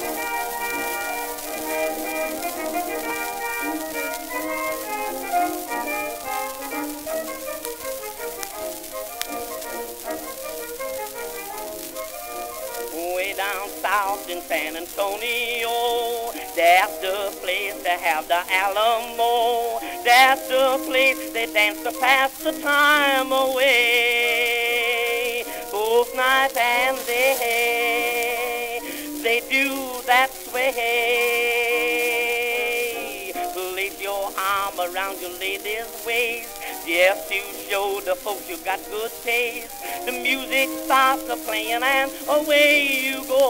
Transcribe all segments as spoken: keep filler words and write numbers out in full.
Way down south in San Antonio, that's the place to have the Alamo. That's the place they dance to pass the time away. Both night and day, they do that sway. Place your arm around your lady's waist, just to show the folks you got good taste. The music starts a playing and away you go.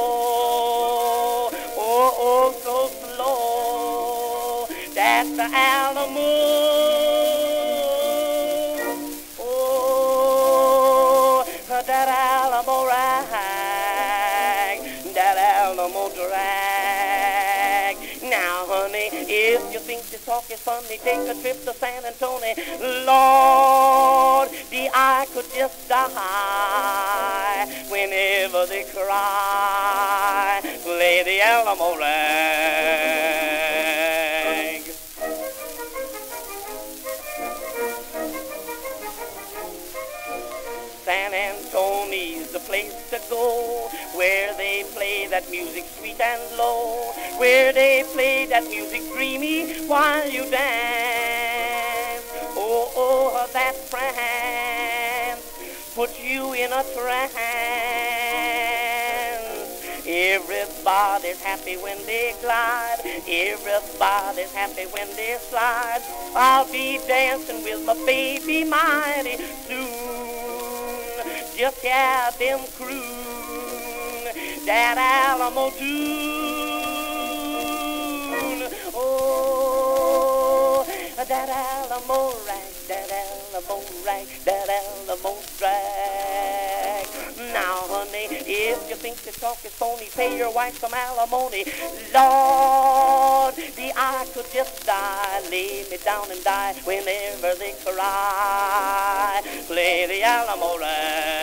Oh, oh, so slow. That's the Alamo. Oh, that Alamo rag, that Alamo drag. Now, honey, if you think this talk is funny, take a trip to San Antonio. Lord, the eye could just die whenever they cry. Play the Alamo rag. San Antonio's the place to go, where they play that music sweet and low, where they play that music dreamy while you dance. Oh, oh, that France puts you in a trance. Everybody's happy when they glide, everybody's happy when they slide. I'll be dancing with my baby mighty soon. Just hear them croon that Alamo tune. Oh, that Alamo rag, that Alamo rag, that Alamo drag. Now, honey, if you think the talk is phony, pay your wife some alimony. Lord, the eye could just die, lay me down and die whenever they cry. Play the Alamo rag.